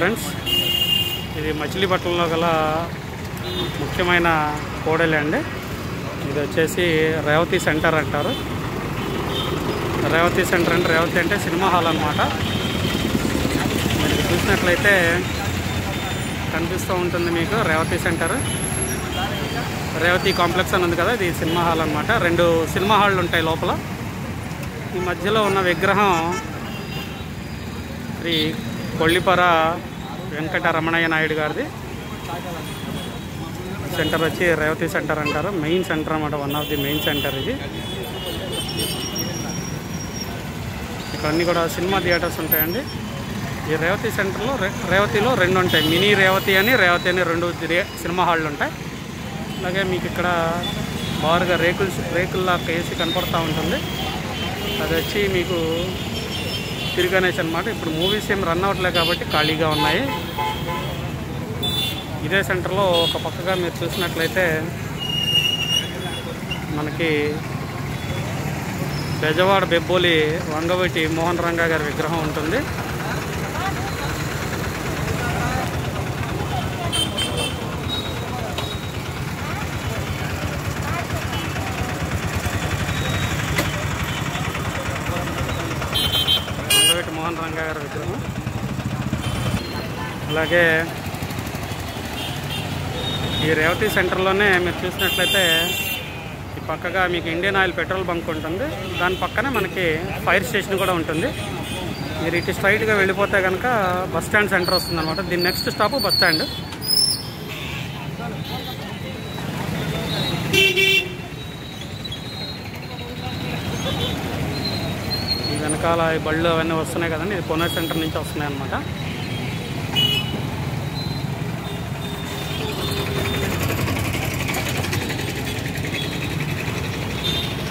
Friends, ఇది మచిలీపట్నంలో గల ముఖ్యమైన కూడలి అండి. ఇది వచ్చేసి రేవతి సెంటర్ అంటారు. రేవతి సెంటర్ అంటే రేవతి అంటే సినిమా హాల్ అన్నమాట. మీరు చూసినట్లయితే కనిపిస్తూ ఉంటుంది మీకు రేవతి సెంటర్. రేవతి కాంప్లెక్స్ అని ఉంది కదా, ఇది సినిమా హాల్ అన్నమాట. 2 సినిమా హాళ్ళు ఉంటాయి లోపల. ఈ మధ్యలో ఉన్న విగ్రహం శ్రీ కొల్లిపర వెంకటరమణయ్య నాయుడు గారిది. సెంటర్ వచ్చి రేవతి సెంటర్ అంటారు. మెయిన్ సెంటర్ అన్నమాట, one of the main centre ఇది. ఇక్కడ అన్నీ కూడా సినిమా థియేటర్స్ ఉంటాయండి. ఈ రేవతి సెంటర్లో రేవతిలో 2 ఉంటాయి, మినీ రేవతి అని 2 సినిమా హాళ్ళు ఉంటాయి. అలాగే మీకు ఇక్కడ బారుగా రేకుల్లా కేసి కనపడుతూ ఉంటుంది. అది వచ్చి మీకు తిరుగనేసి అనమాట. ఇప్పుడు మూవీస్ ఏం రన్ అవ్వట్లేదు కాబట్టి ఖాళీగా ఉన్నాయి. ఇదే సెంటర్లో ఒక పక్కగా మీరు చూసినట్లయితే మనకి బెజవాడ బెబ్బోలి వంగవీటి మోహన్ రంగా గారి విగ్రహం ఉంటుంది. వంగవీటి మోహన్ రంగా గారి విగ్రహం. అలాగే ఈ రేవతి సెంటర్లోనే మీరు చూసినట్లయితే ఈ పక్కగా మీకు ఇండియన్ ఆయిల్ పెట్రోల్ బంక్ ఉంటుంది. దాని పక్కనే మనకి ఫైర్ స్టేషన్ కూడా ఉంటుంది. మీరు ఇటు స్ట్రైట్గా వెళ్ళిపోతే కనుక బస్ స్టాండ్ సెంటర్ వస్తుంది అనమాట. దీని నెక్స్ట్ స్టాప్ బస్ స్టాండ్. ఈ వెనకాల ఈ బళ్ళు అవన్నీ వస్తున్నాయి కదండి, ఇది కోనేరు సెంటర్ నుంచి వస్తున్నాయి అన్నమాట.